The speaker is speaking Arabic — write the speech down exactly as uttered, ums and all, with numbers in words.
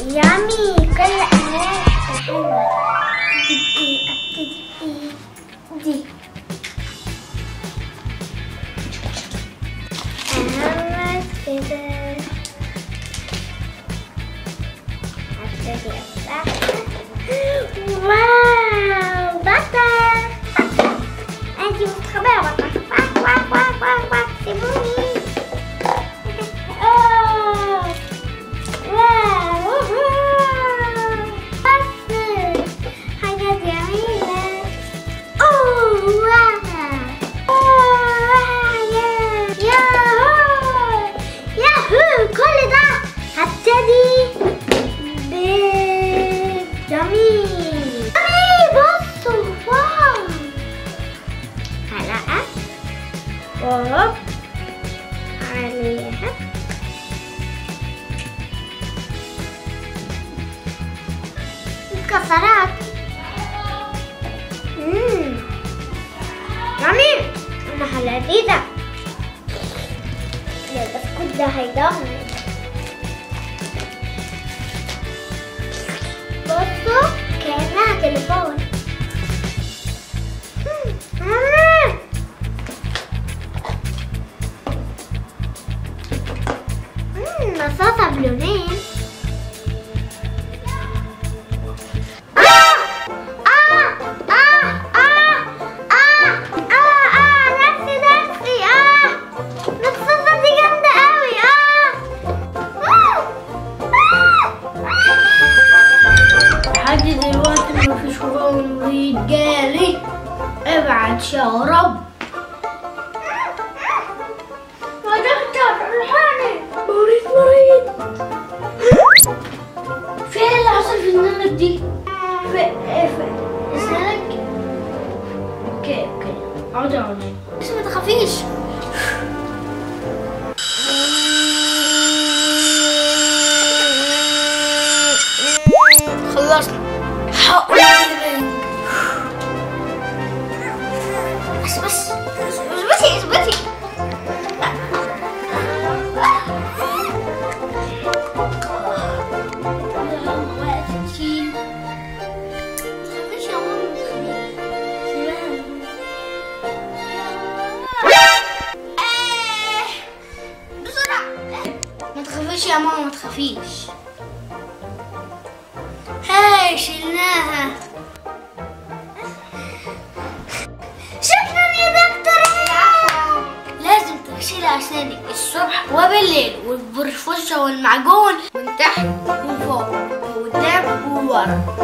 يامي كل أنواع حلوة. ابتدي ابتدي بايدي. اعمل كده. ابتدي افتحها. واو بطة. انتي مستخبية يا بطة. واك واك واك واك واك سيبوني. وهوب عليها مكسرات. امم يامي انها لذيذة. البسكوت ده هيدمر. بصوا كأنها تليفون. مصاصة بلونين. آه آه آه آه آه آه آه نفسي نفسي آه المصاصة دي جامدة أوي. آه لحد دلوقتي مفيش فضول مريض جالي. ابعت يا رب. مريض مريض. فين اللي حصل في اسنانك دي؟ في في اسنانك. اوكي اوكي اقعدي اقعدي بس ما تخافيش. خلصنا. بس بس اثبتي اثبتي. ما تخافيش يا ماما ما تخافيش. هاي شلناها. شكرا يا دكتور. لازم تغسلي اسنانك الصبح وبالليل والفرشة والمعجون من تحت وفوق وقدام وورا.